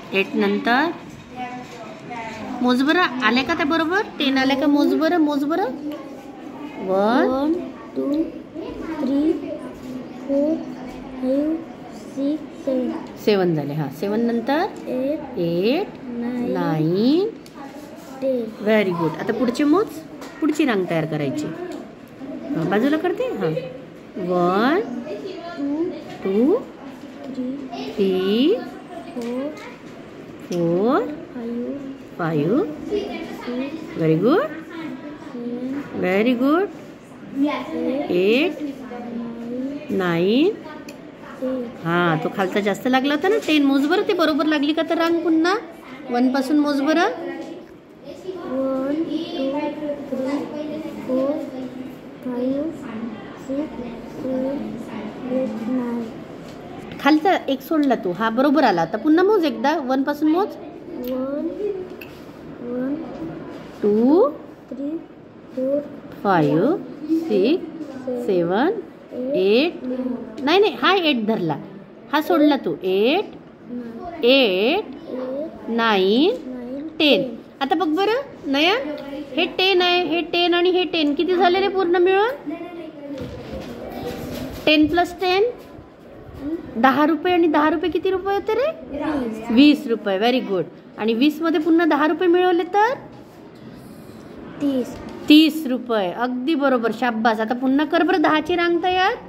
8 नंतर मोज बरं, आल्या का त्या बरोबर? 10 आल्या का? मोज बरं, मोज बरं. 1 2 3 4 5 6 7 झाले. हां, 7 नंतर 8 9 10. Very good. आता पुढचे मोज, पुढची रांग तयार करायची. हां, बाजूला करते. हां, 1 2 3 4 5 व्हेरी गुड, व्हेरी गुड. 8 9 हां, तो खालचा जास्त लागला होता ना. 10 मोज बरं, ते बरोबर लागली का तर रांग पुन्हा 1 पासून मोज बरं. 1 2 3 4 5 6 7 8 9. खालचा एक सोडला तू. हा बरोबर आला. आता पुन्हा मोज एकदा 1 पासून मोज. 1 2 3 4 5 6 7 8 नाही, हा 8 धरला, हा सोडला तू. 8 9 10. आता बघ बरं नयन, हे 10 आहे, हे 10 आणि हे 10 किती झाले रे पूर्ण मिळून? 10 + 10 10 रुपये, आणि 10 रुपये किती रुपये होते रे? 20 रुपये. Very good. आणि 20 मध्ये पुन्हा 10 रुपये मिळवले तर 30 30 रुपये. अगदी बरोबर, शाब्बास. आता पुन्हा कर बरं 10ची रांग तयार.